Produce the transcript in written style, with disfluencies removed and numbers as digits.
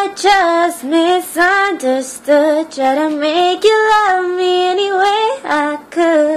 I just misunderstood. Try to make you love me any way I could.